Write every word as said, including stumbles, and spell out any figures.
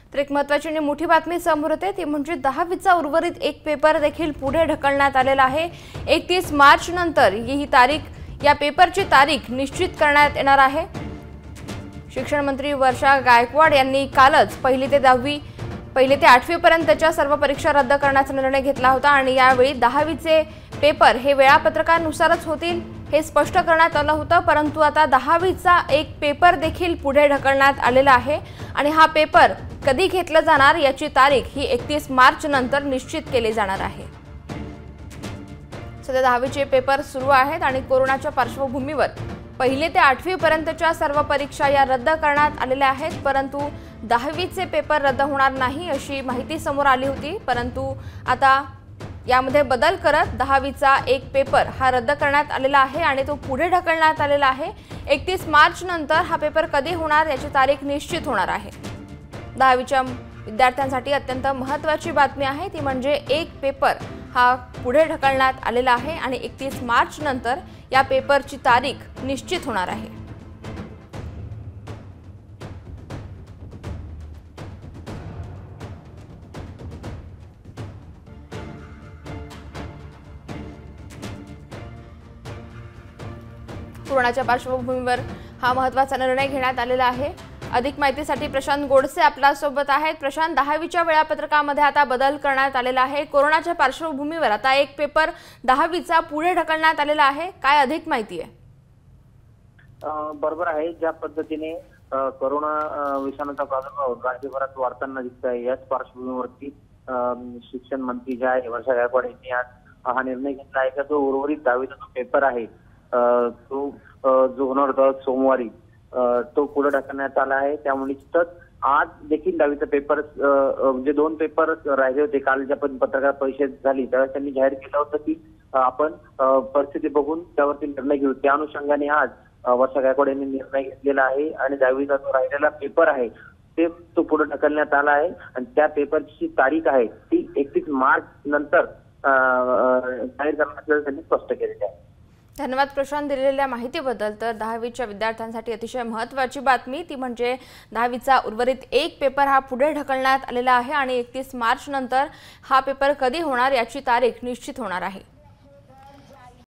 तर एक महत्त्वाची आणि मोठी बातमी समोर येते ती म्हणजे दहावीचा उर्वरित एक पेपर देखील पुढे ढकलण्यात आलेला आहे। एकतीस मार्च नंतर ही तारीख या पेपरची तारीख निश्चित करण्यात येणार आहे। शिक्षण मंत्री वर्षा गायकवाड यांनी कालच पहिली ते दहावी पहिली ते आठवी पर्यंतच्या सर्व परीक्षा रद्द करण्याचा निर्णय घेतला होता आणि यावेळी दहावीचे पेपर हे वेळापत्रकानुसारच होतील हे स्पष्ट करण्यात आलं होतं, परंतु आता दहावीचा एक पेपर देखील पुढे ढकलण्यात आलेला आहे आणि हा पेपर कधी घेतला जाणार याची तारीख ही एकतीस मार्च नंतर निश्चित केली जाणार आहे। सध्या दहावीचे पेपर सुरू आहेत आणि कोरोनाच्या पार्श्वभूमीवर पहिले ते आठवी पर्यंतच्या सर्व परीक्षा या रद्द करण्यात आलेल्या आहेत, परंतु दहावीचे पेपर रद्द होणार नाही अशी माहिती समोर आली होती, परंतु आता यामध्ये बदल करत दहावीचा एक पेपर हा रद्द करण्यात आलेला आहे आणि तो पुढे ढकलण्यात आलेला आहे। एकतीस मार्च नंतर हा पेपर कधी होणार याची तारीख निश्चित होणार आहे। दहावीच्या विद्यार्थ्यांसाठी अत्यंत महत्त्वाची बातमी आहे ती म्हणजे एक पेपर हा पुढे ढकलण्यात आलेला आहे आणि एकतीस मार्च नंतर या पेपरची तारीख निश्चित होणार आहे। कोरोनाच्या पार्श्वभूमीवर हा महत्त्वाचा निर्णय घेण्यात आलेला आहे। अधिक माहितीसाठी प्रशांत गोडसे आपल्या सोबत आहेत। प्रशांत, दहावीच्या वेळापत्रकामध्ये आता बदल करण्यात आलेला आहे। कोरोनाच्या पार्श्वभूमीवर आता एक पेपर दहावीचा पुढे ढकलण्यात आलेला आहे, काय अधिक माहिती आहे? बरोबर आहे, ज्या पद्धतीने कोरोना विषाणूचा प्रादुर्भाव राज्यभरात वाढताना दिसत आहे याच पार्श्वभूमीवरती शिक्षण मंत्री जे आहे वर्षा गायकवाड यांनी आज हा निर्णय घेतला आहे की जो उर्वरित दहावीचा जो पेपर आहे तो जो होणार होता सोमवारी तो पुढे ढकलण्यात आला आहे। त्यामुळे आज देखील दहावीचा पेपर म्हणजे दोन पेपर राहिले होते। काल ज्या पण पत्रकार परिषद झाली त्यावेळेस त्यांनी जाहीर केलं होतं की आपण परिस्थिती बघून त्यावरती निर्णय घेऊ। त्या अनुषंगाने आज वर्षा गायकवाड यांनी निर्णय घेतलेला आहे आणि दहावीचा जो राहिलेला पेपर आहे ते तो पुढे ढकलण्यात आला आहे आणि त्या पेपरची तारीख आहे ती एकतीस मार्च नंतर जाहीर करण्यात त्यांनी स्पष्ट केलेली आहे। धन्यवाद प्रशांत दिलेल्या माहितीबद्दल। तर दहावीच्या विद्यार्थ्यांसाठी अतिशय महत्त्वाची बातमी ती म्हणजे दहावीचा उर्वरित एक पेपर हा पुढे ढकलण्यात आलेला आहे आणि एकतीस मार्च नंतर हा पेपर कधी होणार याची तारीख निश्चित होणार आहे।